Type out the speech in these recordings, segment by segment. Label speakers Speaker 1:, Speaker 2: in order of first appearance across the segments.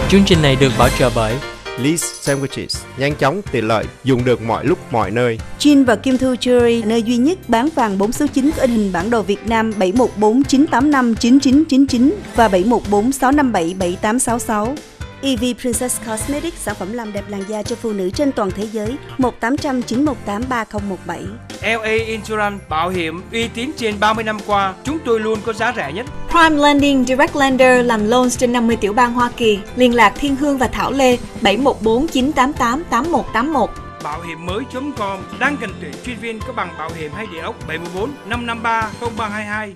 Speaker 1: Chương trình này được bảo trợ bởi
Speaker 2: Lee's Sandwiches, nhanh chóng, tiện lợi, dùng được mọi lúc, mọi nơi.
Speaker 3: Jin và Kim Thu Jewelry, nơi duy nhất bán vàng 4 số 9 có in hình bản đồ Việt Nam 714 985 9999 và 714 657 7866. EV Princess Cosmetics, sản phẩm làm đẹp làn da cho phụ nữ trên toàn thế giới, 1800 918 3017.
Speaker 4: LA Insurance, bảo hiểm uy tín trên 30 năm qua, chúng tôi luôn có giá rẻ nhất.
Speaker 5: Prime Lending Direct Lender làm loans trên 50 tiểu bang Hoa Kỳ. Liên lạc Thiên Hương và Thảo Lê 714 988 8181.
Speaker 4: Bảo hiểm mới.com đang cần tuyển chuyên viên có bằng bảo hiểm hay địa ốc 714 553 0322.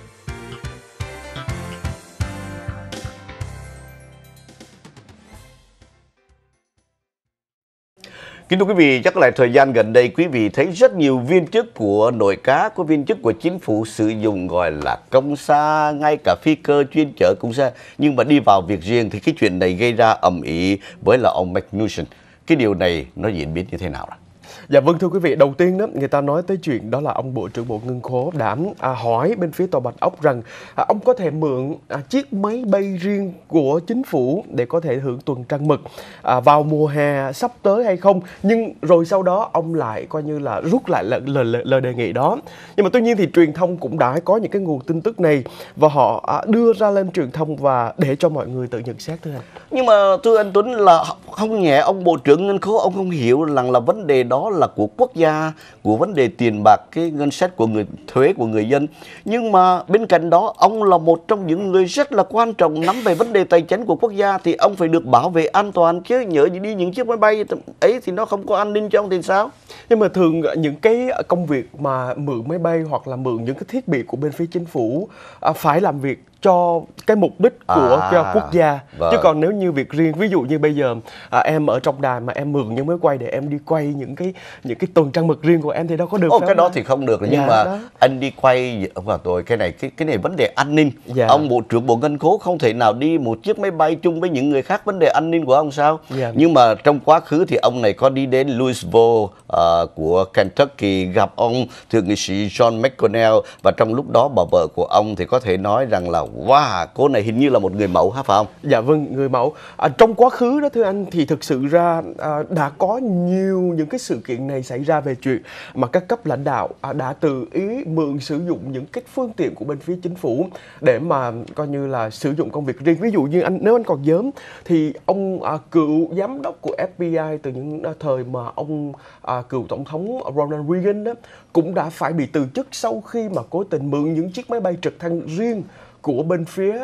Speaker 6: Kính thưa quý vị, chắc là thời gian gần đây quý vị thấy rất nhiều viên chức của nội các, có viên chức của chính phủ sử dụng gọi là công sa, ngay cả phi cơ chuyên chở công sa. Nhưng mà đi vào việc riêng thì cái chuyện này gây ra ầm ĩ với là ông Mnuchin. Cái điều này nó diễn biến như thế nào?
Speaker 7: Dạ vâng, thưa quý vị, đầu tiên đó người ta nói tới chuyện đó là ông Bộ trưởng Bộ Ngân khố đã hỏi bên phía Tòa Bạch Ốc rằng ông có thể mượn chiếc máy bay riêng của chính phủ để có thể hưởng tuần trăng mật vào mùa hè sắp tới hay không. Nhưng rồi sau đó ông lại coi như là rút lại lời đề nghị đó. Nhưng mà tuy nhiên thì truyền thông cũng đã có những cái nguồn tin tức này và họ đưa ra lên truyền thông và để cho mọi người tự nhận xét thưa anh.
Speaker 6: Nhưng mà thưa anh Tuấn, là không nhẹ ông Bộ trưởng Ngân khố ông không hiểu rằng là vấn đề đó là của quốc gia, của vấn đề tiền bạc, cái ngân sách của thuế của người dân. Nhưng mà bên cạnh đó ông là một trong những người rất là quan trọng nắm về vấn đề tài chính của quốc gia, thì ông phải được bảo vệ an toàn chứ. Nhớ đi những chiếc máy bay ấy thì nó không có an ninh cho ông thì sao?
Speaker 7: Nhưng mà thường những cái công việc mà mượn máy bay hoặc là mượn những cái thiết bị của bên phía chính phủ phải làm việc cho cái mục đích của quốc gia.
Speaker 6: Vâng.
Speaker 7: Chứ còn nếu như việc riêng, ví dụ như bây giờ em ở trong đài mà em mượn những máy quay để em đi quay những cái tuần trăng mật riêng của em thì đâu có được.
Speaker 6: Cái đó thì không được. Nhưng mà đó, anh đi quay và tôi cái này vấn đề an ninh. Ông Bộ trưởng Bộ Ngân khố không thể nào đi một chiếc máy bay chung với những người khác, vấn đề an ninh của ông sao? Nhưng mà trong quá khứ thì ông này có đi đến Louisville của Kentucky gặp ông thượng nghị sĩ John McConnell, và trong lúc đó bà vợ của ông thì có thể nói rằng là wow, cô này hình như là một người mẫu hả, phải không?
Speaker 7: Dạ vâng, người mẫu. Trong quá khứ đó thưa anh, thì thực sự ra đã có nhiều những cái sự kiện này xảy ra về chuyện mà các cấp lãnh đạo đã tự ý mượn sử dụng những cái phương tiện của bên phía chính phủ để mà coi như là sử dụng công việc riêng. Ví dụ như nếu anh còn nhớ thì ông cựu giám đốc của FBI từ những thời mà ông cựu tổng thống Ronald Reagan đó cũng đã phải bị từ chức sau khi mà cố tình mượn những chiếc máy bay trực thăng riêng của bên phía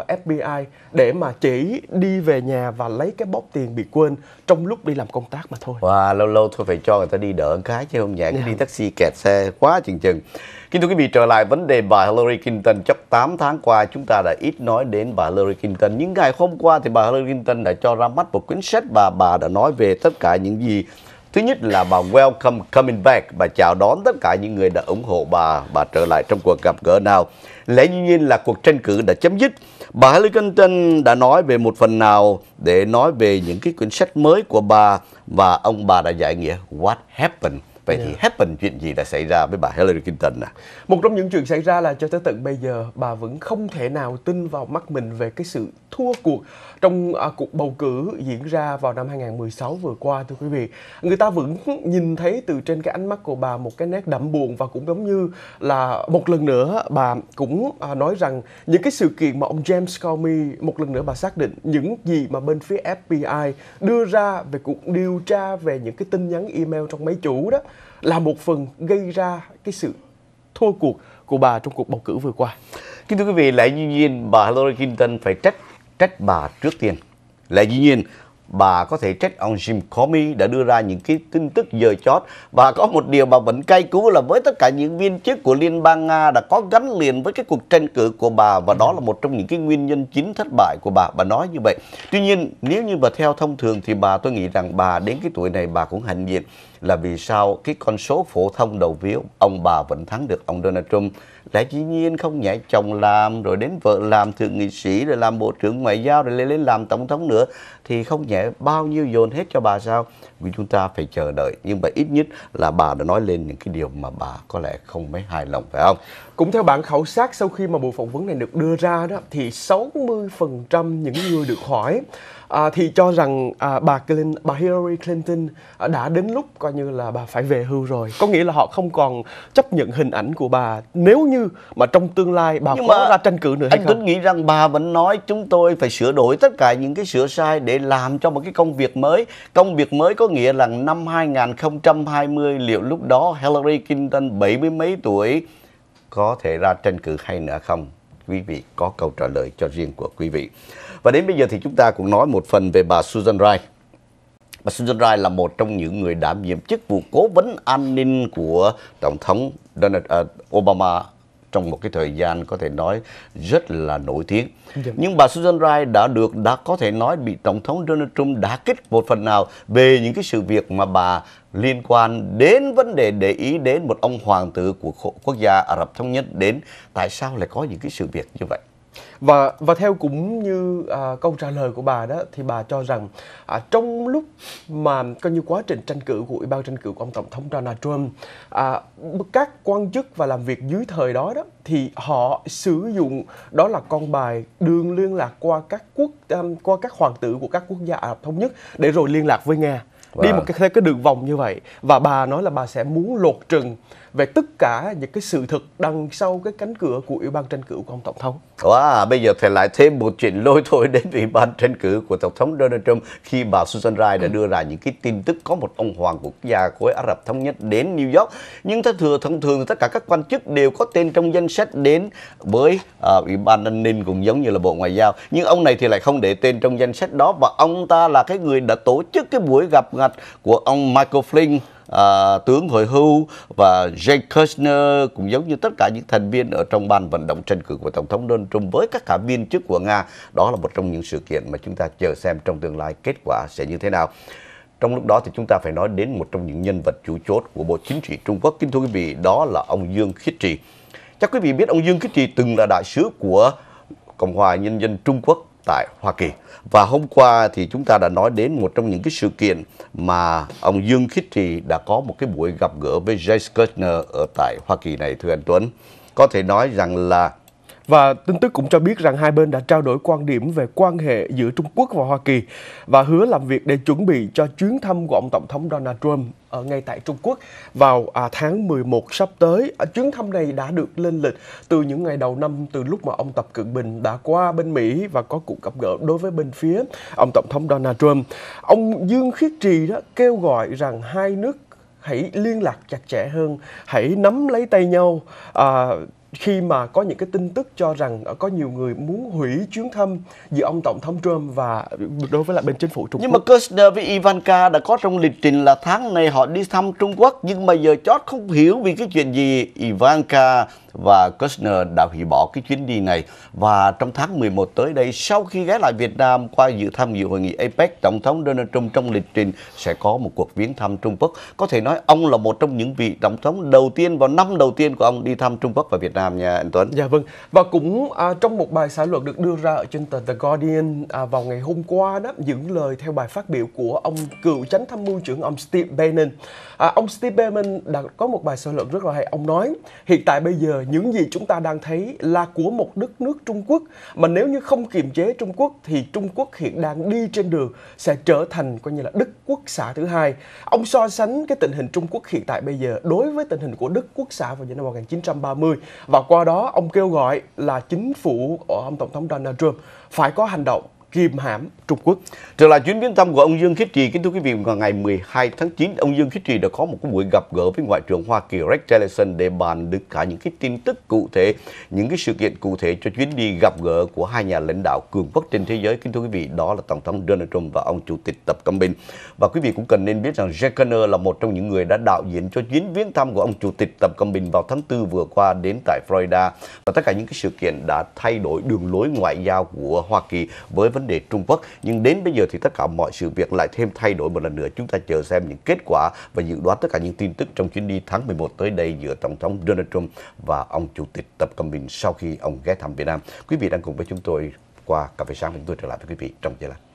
Speaker 7: FBI để mà chỉ đi về nhà và lấy cái bóp tiền bị quên trong lúc đi làm công tác mà thôi.
Speaker 6: Wow, lâu lâu thôi phải cho người ta đi đỡ một cái chứ không nhẹ đi taxi kẹt xe quá chừng chừng. Kính thưa quý vị, trở lại vấn đề bà Hillary Clinton. Chấp 8 tháng qua chúng ta đã ít nói đến bà Hillary Clinton. Nhưng ngày hôm qua thì bà Hillary Clinton đã cho ra mắt một quyển sách và bà đã nói về tất cả những gì. Thứ nhất là bà welcome coming back, bà chào đón tất cả những người đã ủng hộ bà trở lại trong cuộc gặp gỡ nào. Lẽ dĩ nhiên là cuộc tranh cử đã chấm dứt. Bà Hillary Clinton đã nói về một phần nào để nói về những cái quyển sách mới của bà, và bà đã giải nghĩa what happened. Vậy thì happen, chuyện gì đã xảy ra với bà Hillary Clinton à?
Speaker 7: Một trong những chuyện xảy ra là cho tới tận bây giờ bà vẫn không thể nào tin vào mắt mình về cái sự thua cuộc trong cuộc bầu cử diễn ra vào năm 2016 vừa qua, thưa quý vị. Người ta vẫn nhìn thấy từ trên cái ánh mắt của bà một cái nét đẫm buồn, và cũng giống như là một lần nữa bà cũng nói rằng những cái sự kiện mà ông James Comey, một lần nữa bà xác định những gì mà bên phía FBI đưa ra về cuộc điều tra về những cái tin nhắn email trong máy chủ đó là một phần gây ra cái sự thua cuộc của bà trong cuộc bầu cử vừa qua.
Speaker 6: Kính thưa quý vị, lẽ dĩ nhiên bà Hillary Clinton phải trách bà trước tiên. Lẽ dĩ nhiên bà có thể trách ông Jim Comey đã đưa ra những cái tin tức dời chót. Và có một điều bà vẫn cay cú là với tất cả những viên chức của Liên bang Nga đã có gắn liền với cái cuộc tranh cử của bà, và đó là một trong những cái nguyên nhân chính thất bại của bà nói như vậy. Tuy nhiên nếu như bà theo thông thường thì tôi nghĩ rằng bà đến cái tuổi này bà cũng hạnh diện. là vì sao cái con số phổ thông đầu phiếu ông bà vẫn thắng được ông Donald Trump. Lẽ dĩ nhiên không nhảy chồng làm, rồi đến vợ làm thượng nghị sĩ, rồi làm bộ trưởng ngoại giao, rồi lên làm tổng thống nữa, thì không nhẽ bao nhiêu dồn hết cho bà sao? Vì chúng ta phải chờ đợi, nhưng mà ít nhất là bà đã nói lên những cái điều mà bà có lẽ không mấy hài lòng, phải không?
Speaker 7: Cũng theo bản khảo sát sau khi mà buổi phỏng vấn này được đưa ra đó, thì 60% những người được hỏi thì cho rằng bà Hillary Clinton đã đến lúc coi như là bà phải về hưu rồi. Có nghĩa là họ không còn chấp nhận hình ảnh của bà nếu như mà trong tương lai bà có ra tranh cử nữa hay
Speaker 6: không?
Speaker 7: không?
Speaker 6: Anh Tuấn nghĩ rằng bà vẫn nói chúng tôi phải sửa đổi tất cả những cái sửa sai để làm cho một cái công việc mới. Công việc mới có nghĩa là năm 2020 liệu lúc đó Hillary Clinton 70 mấy tuổi có thể ra tranh cử hay nữa không? Quý vị có câu trả lời cho riêng của quý vị. Và đến bây giờ thì chúng ta cũng nói một phần về bà Susan Rice. Bà Susan Rice là một trong những người đảm nhiệm chức vụ cố vấn an ninh của Tổng thống Obama trong một cái thời gian có thể nói rất là nổi tiếng. Nhưng bà Susan Rice đã có thể nói bị Tổng thống Donald Trump đả kích một phần nào về những cái sự việc mà bà liên quan đến vấn đề để ý đến một ông hoàng tử của quốc gia Ả Rập Thống Nhất, đến tại sao lại có những cái sự việc như vậy.
Speaker 7: Và theo cũng như câu trả lời của bà đó, thì bà cho rằng trong lúc mà coi như quá trình tranh cử của Ủy ban tranh cử của ông Tổng thống Donald Trump, các quan chức và làm việc dưới thời đó thì họ sử dụng đó là con bài đường liên lạc qua các hoàng tử của các quốc gia Ả Rập Thống Nhất để rồi liên lạc với Nga. Đi một cái đường vòng như vậy. Và bà nói là bà sẽ muốn lột trừng về tất cả những cái sự thật đằng sau cái cánh cửa của Ủy ban tranh cử của ông Tổng thống.
Speaker 6: Bây giờ thì lại thêm một chuyện lôi thôi đến Ủy ban tranh cử của Tổng thống Donald Trump khi bà Susan Rice đã đưa ra những cái tin tức có một ông hoàng của quốc gia khối Ả Rập Thống Nhất đến New York. Nhưng thông thường tất cả các quan chức đều có tên trong danh sách đến với Ủy ban an ninh cũng giống như là Bộ Ngoại giao. Nhưng ông này thì lại không để tên trong danh sách đó, và ông ta là cái người đã tổ chức cái buổi gặp mặt của ông Michael Flynn, tướng hồi hưu, và Jay Kushner, cũng giống như tất cả những thành viên ở trong ban vận động tranh cử của Tổng thống Donald Trump với các cả viên chức của Nga. Đó là một trong những sự kiện mà chúng ta chờ xem trong tương lai kết quả sẽ như thế nào. Trong lúc đó thì chúng ta phải nói đến một trong những nhân vật chủ chốt của Bộ Chính trị Trung Quốc, kính thưa quý vị, đó là ông Dương Khiết Trì. Chắc quý vị biết ông Dương Khiết Trì từng là đại sứ của Cộng hòa Nhân dân Trung Quốc tại Hoa Kỳ. Và hôm qua thì chúng ta đã nói đến một trong những cái sự kiện mà ông Dương Khiết Trì đã có một cái buổi gặp gỡ với Jay Kushner ở tại Hoa Kỳ này, thưa anh Tuấn. Có thể nói rằng là
Speaker 7: Và tin tức cũng cho biết rằng hai bên đã trao đổi quan điểm về quan hệ giữa Trung Quốc và Hoa Kỳ và hứa làm việc để chuẩn bị cho chuyến thăm của ông Tổng thống Donald Trump ở ngay tại Trung Quốc vào tháng 11 sắp tới. Chuyến thăm này đã được lên lịch từ những ngày đầu năm, từ lúc mà ông Tập Cận Bình đã qua bên Mỹ và có cuộc gặp gỡ đối với bên phía ông Tổng thống Donald Trump. Ông Dương Khiết Trì đó kêu gọi rằng hai nước hãy liên lạc chặt chẽ hơn, hãy nắm lấy tay nhau khi mà có những cái tin tức cho rằng có nhiều người muốn hủy chuyến thăm giữa ông Tổng thống Trump và đối với lại bên chính phủ Trung Quốc.
Speaker 6: Nhưng mà Kushner với Ivanka đã có trong lịch trình là tháng này họ đi thăm Trung Quốc, nhưng mà giờ chót không hiểu vì cái chuyện gì Ivanka và Kushner đã hủy bỏ cái chuyến đi này. Và trong tháng 11 tới đây, sau khi ghé lại Việt Nam qua tham dự hội nghị APEC, Tổng thống Donald Trump trong lịch trình sẽ có một cuộc viếng thăm Trung Quốc. Có thể nói ông là một trong những vị tổng thống đầu tiên vào năm đầu tiên của ông đi thăm Trung Quốc và Việt Nam nha anh Tuấn.
Speaker 7: Dạ vâng. Và cũng trong một bài xã luận được đưa ra ở trên tờ The Guardian vào ngày hôm qua đó, những lời theo bài phát biểu của ông cựu chánh tham mưu trưởng ông Steve Bannon. Ông Steve Bannon đã có một bài xã luận rất là hay. Ông nói hiện tại bây giờ những gì chúng ta đang thấy là của một đất nước Trung Quốc, mà nếu như không kiềm chế Trung Quốc thì Trung Quốc hiện đang đi trên đường sẽ trở thành coi như là Đức Quốc xã thứ hai. Ông so sánh cái tình hình Trung Quốc hiện tại bây giờ đối với tình hình của Đức Quốc xã vào năm 1930, và qua đó ông kêu gọi là chính phủ của ông Tổng thống Donald Trump phải có hành động kìm hãm Trung Quốc.
Speaker 6: Trở lại chuyến viếng thăm của ông Dương Khiết Trì, kính thưa quý vị, vào ngày 12 tháng 9, ông Dương Khiết Trì đã có một cái buổi gặp gỡ với Ngoại trưởng Hoa Kỳ Rex Tillerson để bàn được cả những cái tin tức cụ thể, những cái sự kiện cụ thể cho chuyến đi gặp gỡ của hai nhà lãnh đạo cường quốc trên thế giới. Kính thưa quý vị, đó là Tổng thống Donald Trump và ông Chủ tịch Tập Cận Bình. Và quý vị cũng cần nên biết rằng Jay Kushner là một trong những người đã đạo diễn cho chuyến viếng thăm của ông Chủ tịch Tập Cận Bình vào tháng 4 vừa qua đến tại Florida. Và tất cả những cái sự kiện đã thay đổi đường lối ngoại giao của Hoa Kỳ với vấn vấn đề Trung Quốc. Nhưng đến bây giờ thì tất cả mọi sự việc lại thêm thay đổi một lần nữa. Chúng ta chờ xem những kết quả và dự đoán tất cả những tin tức trong chuyến đi tháng 11 tới đây giữa Tổng thống Donald Trump và ông Chủ tịch Tập Cận Bình sau khi ông ghé thăm Việt Nam. Quý vị đang cùng với chúng tôi qua Cà phê sáng, chúng tôi trở lại với quý vị trong giây lát.